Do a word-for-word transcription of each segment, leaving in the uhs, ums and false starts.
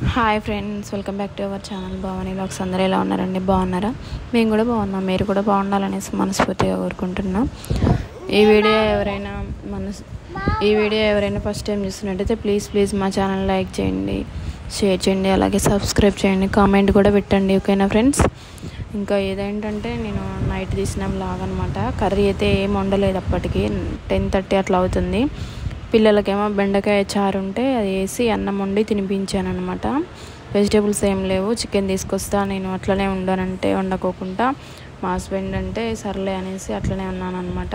Hi friends, welcome back to our channel Bhavani vlogs. అందరూ ఎలా ఉన్నారండి? బాగున్నారా? మేము కూడా బాగున్నాం. మీరు కూడా బాగుండాలనేసి మనస్ఫూర్తిగా కోరుకుంటున్నాం. ఈ వీడియో ఎవరైనా మనస్ ఈ వీడియో ఎవరైనా ఫస్ట్ టైం చూస్తున్నట్టయితే ప్లీజ్ ప్లీజ్ మా ఛానల్ లైక్ చేయండి, షేర్ చేయండి, అలాగే సబ్స్క్రైబ్ చేయండి, కామెంట్ కూడా పెట్టండి. ఓకేనా ఫ్రెండ్స్? ఇంకా ఏదేంటంటే నేను నైట్ తీసిన వ్లాగ్ అనమాట. కర్రీ అయితే ఏం వండలేదు, అప్పటికి టెన్ థర్టీ అట్లా అవుతుంది. పిల్లలకేమో బెండకాయ చారు ఉంటే అది వేసి అన్నం వండి తినిపించాను అనమాట. వెజిటేబుల్స్ ఏం లేవు, చికెన్ తీసుకొస్తా నేను అట్లనే ఉండనంటే వండుకోకుండా మా హస్బెండ్ అంటే సర్లే అనేసి అట్లనే ఉన్నాను అనమాట.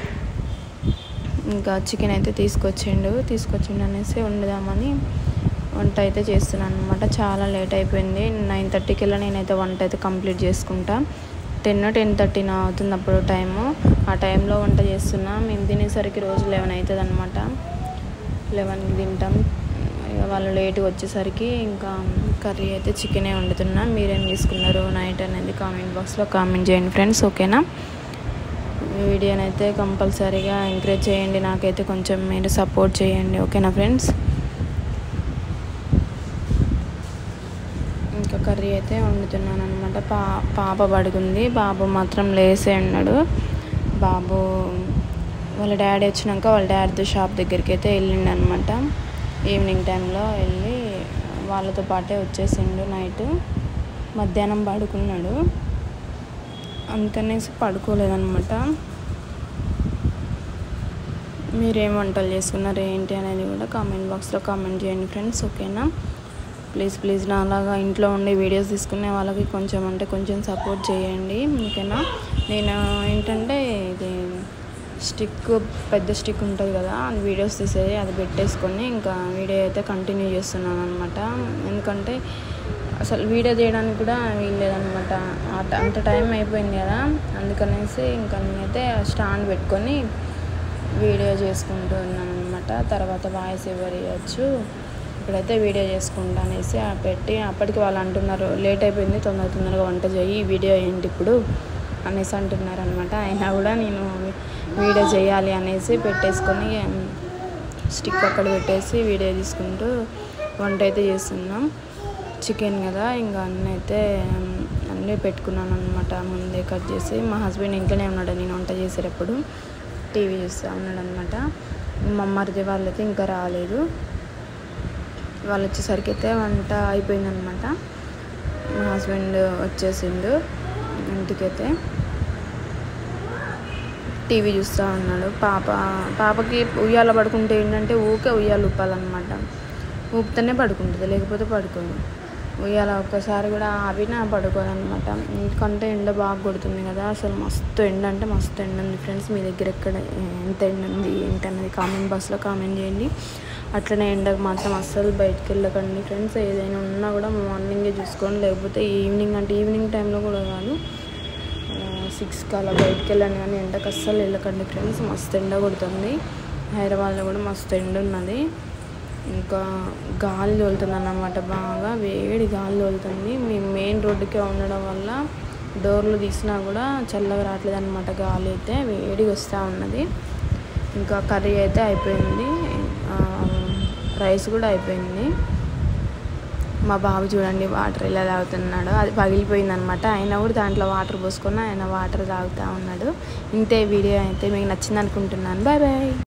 ఇంకా చికెన్ అయితే తీసుకొచ్చిండు తీసుకొచ్చిండు అనేసి వండుదామని వంట అయితే చేస్తున్నాను అనమాట. చాలా లేట్ అయిపోయింది. నైన్ థర్టీకి వెళ్ళి నేనైతే వంట అయితే కంప్లీట్ చేసుకుంటా. టెన్ టెన్ థర్టీన అవుతుంది అప్పుడు టైము. ఆ టైంలో వంట చేస్తున్నా. మేము తినేసరికి రోజు లెవెన్ అవుతుంది అనమాట. లెవెన్కి తింటాం. వాళ్ళు లేట్గా వచ్చేసరికి ఇంకా కర్రీ అయితే చికెనే వండుతున్నా. మీరేం తీసుకున్నారు నైట్ అనేది కామెంట్ బాక్స్లో కామెంట్ చేయండి ఫ్రెండ్స్. ఓకేనా? వీడియోని అయితే కంపల్సరీగా ఎంకరేజ్ చేయండి, నాకైతే కొంచెం మీరు సపోర్ట్ చేయండి. ఓకేనా ఫ్రెండ్స్? ఇంకా కర్రీ అయితే వండుతున్నాను అనమాట. పా పాప పడుకుంది, బాబు మాత్రం లేసే ఉన్నాడు. బాబు వాళ్ళ డాడీ వచ్చినాక వాళ్ళ డాడీతో షాప్ దగ్గరికి అయితే వెళ్ళిండు అనమాట. ఈవినింగ్ టైంలో వెళ్ళి వాళ్ళతో పాటే వచ్చేసిండు. నైట్ మధ్యాహ్నం పడుకున్నాడు, అందుకనేసి పడుకోలేదన్నమాట. మీరేం వంటలు చేసుకున్నారు ఏంటి అనేది కూడా కామెంట్ బాక్స్లో కామెంట్ చేయండి ఫ్రెండ్స్. ఓకేనా? ప్లీజ్ ప్లీజ్ నా అలాగా ఇంట్లో ఉండి వీడియోస్ తీసుకునే వాళ్ళకి కొంచెం అంటే కొంచెం సపోర్ట్ చేయండి. ఓకేనా? నేను ఏంటంటే ఇది స్టిక్ పెద్ద స్టిక్ ఉంటుంది కదా, అది వీడియోస్ తీసేది అది పెట్టేసుకొని ఇంకా వీడియో అయితే కంటిన్యూ చేస్తున్నాను అనమాట. ఎందుకంటే అసలు వీడియో చేయడానికి కూడా వీల్లేదనమాట. అంత టైం అయిపోయింది కదా, అందుకనేసి ఇంకా నేనైతే స్టాండ్ పెట్టుకొని వీడియో చేసుకుంటూ ఉన్నాను అనమాట. తర్వాత వాయిస్ ఎవరు ఇవ్వచ్చు, ఇప్పుడైతే వీడియో చేసుకుంటా అనేసి పెట్టి అప్పటికి వాళ్ళు అంటున్నారు లేట్ అయిపోయింది, తొందర తొందరగా వంట చేయి, వీడియో ఏంటి ఇప్పుడు అనేసి అంటున్నారు అనమాట. అయినా కూడా నేను వీడియో చేయాలి అనేసి పెట్టేసుకొని స్టిక్ అక్కడ పెట్టేసి వీడియో తీసుకుంటూ వంట అయితే చేస్తున్నాం. చికెన్ కదా, ఇంకా అన్నీ అయితే అన్నీ పెట్టుకున్నాను అనమాట ముందే కట్ చేసి. మా హస్బెండ్ ఇంట్లోనే ఉన్నాడు, నేను వంట చేసేటప్పుడు టీవీ చూస్తూ ఉన్నాడు అనమాట. మా మరిది వాళ్ళైతే ఇంకా రాలేదు. వాళ్ళు వచ్చేసరికి అయితే వంట అయిపోయిందనమాట. మా హస్బెండ్ వచ్చేసిండు ఇంటికైతే, టీవీ చూస్తూ ఉన్నాడు. పాప పాపకి ఉయ్యాల పడుకుంటే ఏంటంటే ఊకే ఉయ్యాలు ఊపాలన్నమాట. ఊపితేనే పడుకుంటుంది, లేకపోతే పడుకోదు. ఉయ్యాల ఒక్కసారి కూడా ఆవినా పడుకోదన్నమాట. ఎందుకంటే ఎండ బాగా కొడుతుంది కదా, అసలు మస్తు ఎండ అంటే మస్తు ఎండ ఉంది ఫ్రెండ్స్. మీ దగ్గర ఎక్కడ ఎంత ఎండ ఉంది ఏంటన్నది కామెంట్ బాక్స్లో కామెంట్ చేయండి. అట్లనే ఎండకు మాత్రం అస్సలు బయటకు వెళ్ళకండి ఫ్రెండ్స్. ఏదైనా ఉన్నా కూడా మార్నింగే చూసుకోండి, లేకపోతే ఈవినింగ్ అంటే ఈవినింగ్ టైంలో కూడా కాదు, సిక్స్కి అలా బయటకు వెళ్ళండి. కానీ ఎండకు అస్సలు వెళ్ళకండి ఫ్రెండ్స్, మస్తు ఎండ కొడుతుంది. హైదరాబాద్లో కూడా మస్తు ఎండ ఉన్నది. ఇంకా గాలి తోలుతుంది అన్నమాట, బాగా వేడి గాలి తోలుతుంది. మేము మెయిన్ రోడ్డుకే ఉండడం వల్ల డోర్లు తీసినా కూడా చల్లగా రావట్లేదు అనమాట. గాలి అయితే వేడిగా వస్తూ ఉన్నది. ఇంకా కర్రీ అయితే అయిపోయింది, రైస్ కూడా అయిపోయింది. మా బాబు చూడండి వాటర్ ఎలా తాగుతున్నాడు, అది పగిలిపోయింది అనమాట. అయినా కూడా దాంట్లో వాటర్ పోసుకొని ఆయన వాటర్ తాగుతూ ఉన్నాడు. ఇంతే వీడియో అయితే మీకు నచ్చింది అనుకుంటున్నాను. Bye bye.